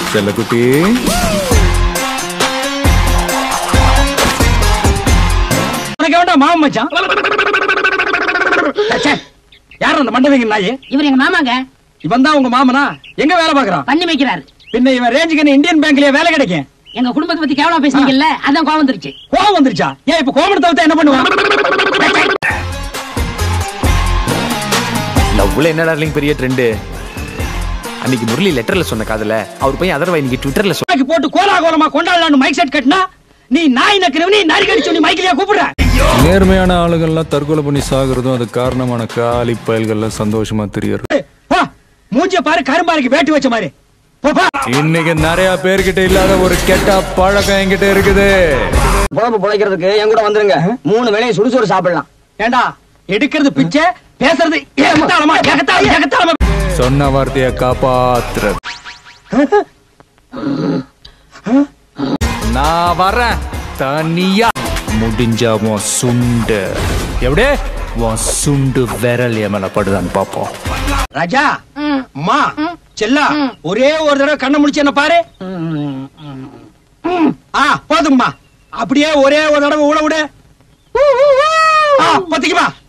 செல்லக்குட்டி மாமன் மச்சான். யாரும் அந்த மண்டபங்க நாயே? இவர் எங்க மாமாங்க. இவன் தான் உங்க மாமனா? எங்க வேலை பாக்குறான்? பண்ணி வைக்கிறாரு. பின்ன இவன் ரேஞ்சுக்கு இந்தியன் பேங்க்லயே வேலை கிடைக்கும். எங்க குடும்பத்தை பத்தி கேவலமா பேசுனீங்கல்ல, அதான் கோவம் வந்துருச்சு. கோவம் வந்துருச்சா? ஏன் இப்ப கோவம் தவிர்த்தா என்ன பண்ணுவான்? லவ்ல என்ன டார்லிங் பெரிய ட்ரெண்ட். அன்னைக்கு முரளி லெட்டர்ல சொன்ன காதல அவர் பையன் அதர்வா இன்னைக்கு ட்விட்டர்ல போட்டு கோலாகோலமா கொண்டாடலாம்னு மைக் செட் கட்டினா நீ நாய் நக்கிறவனே நரி கடிச்சு நீ மைக்கிலியா கூப்பிடுற? நேர்மையான ஆளுகள்லாம் தற்கொலை பண்ணி சாகுறதும் அது காரணமான காலி பயல்கள்லாம் சந்தோஷமா தெரியறது. மூஞ்ச பாரு, கரும்பாருக்கு வேட்டு வச்ச மாதிரி. இன்னைக்கு நிறைய பேர்கிட்ட இல்லாத ஒரு கெட்ட பழக்கம் என்கிட்ட இருக்குது. குழம்பு புழைக்கிறதுக்கு என் கூட வந்துருங்க. 3 வேளையும் சுடுசோறு சாப்பிடலாம். ஏண்டா எடுக்கிறது பிச்சை, பேசுறது ஏகத்தாளமா ஏகத்தாளமா. சொன்ன வார்த்தையை காப்பாத்துறது. நான் வரேன் தனியா. முடிஞ்சா உன் சுண்டு எப்படியே உன் சுண்டு விரல் எமல படுதான்னு பாப்போம். ராஜா மா செல்லா ஒரே ஒரு தடவை கண்ணை முடிச்சு என்ன பாரு. போதும்மா, அப்படியே ஒரே ஒரு தடவை உள்ள விடு. பத்திக்குமா?